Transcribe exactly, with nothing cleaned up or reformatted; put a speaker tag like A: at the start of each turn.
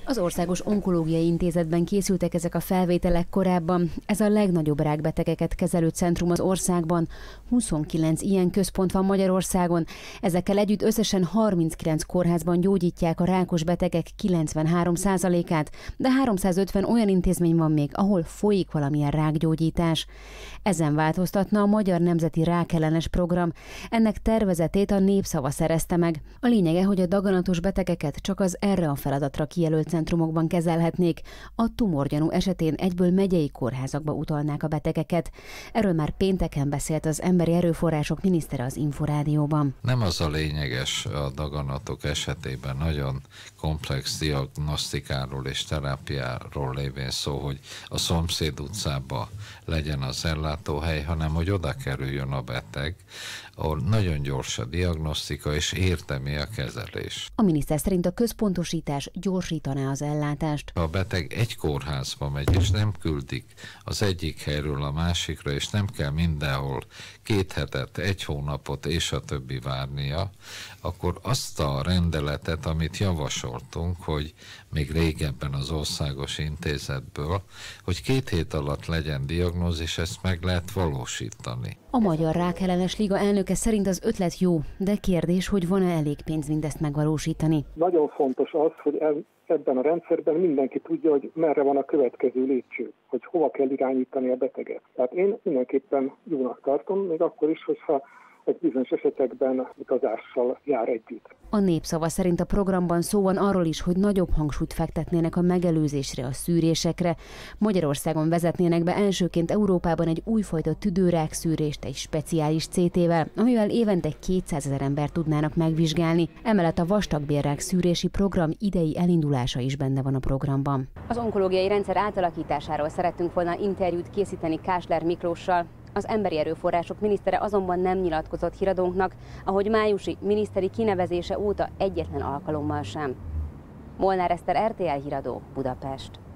A: Az Országos Onkológiai Intézetben készültek ezek a felvételek korábban. Ez a legnagyobb rákbetegeket kezelő centrum az országban. huszonkilenc ilyen központ van Magyarországon. Ezekkel együtt összesen harminckilenc kórházban gyógyítják a rákos betegek kilencvenhárom százalékát, de háromszázötven olyan intézmény van még, ahol folyik valamilyen rákgyógyítás. Ezen változtatna a Magyar Nemzeti Rákellenes Program. Ennek tervezetét a Népszava szerezte meg. A lényege, hogy a daganatos betegeket csak az erre a feladatra kijelölt centrumokban kezelhetnék. A tumorgyanú esetén egyből megyei kórházakba utalnák a betegeket. Erről már pénteken beszélt az Emberi Erőforrások minisztere az Inforádióban.
B: Nem az a lényeges a daganatok esetében, nagyon komplex diagnosztikáról és terápiáról lévén szó, hogy a szomszéd utcába legyen az ellátóhely, hanem hogy oda kerüljön a beteg, ahol nagyon gyors a diagnosztika és érdemi a kezelés.
A: A miniszter szerint a központosítás gyorsítaná az ellátást.
B: Ha a beteg egy kórházba megy, és nem küldik az egyik helyről a másikra, és nem kell mindenhol két hetet, egy hónapot és a többi várnia, akkor azt a rendeletet, amit javasoltunk, hogy még régebben az Országos Intézetből, hogy két hét alatt legyen diagnózis, ezt meg lehet valósítani.
A: A Magyar Rákellenes Liga elnöke szerint az ötlet jó, de kérdés, hogy van-e elég pénz mindezt megvalósítani.
C: Nagyon fontos az, hogy ebben a rendszerben mindenki tudja, hogy merre van a következő lépcső, hogy hova kell irányítani a beteget. Tehát én mindenképpen jónak tartom, még akkor is, hogyha egy bizonyos esetekben utazással jár együtt.
A: A Népszava szerint a programban szó van arról is, hogy nagyobb hangsúlyt fektetnének a megelőzésre, a szűrésekre. Magyarországon vezetnének be elsőként Európában egy újfajta tüdőrák szűrést egy speciális cé té-vel, amivel évente kétszázezer embert tudnának megvizsgálni. Emellett a vastagbélrák szűrési program idei elindulása is benne van a programban. Az onkológiai rendszer átalakításáról szerettünk volna interjút készíteni Kásler Miklóssal. Az Emberi Erőforrások minisztere azonban nem nyilatkozott híradónknak, ahogy májusi miniszteri kinevezése óta egyetlen alkalommal sem. Molnár Eszter, er té el híradó, Budapest.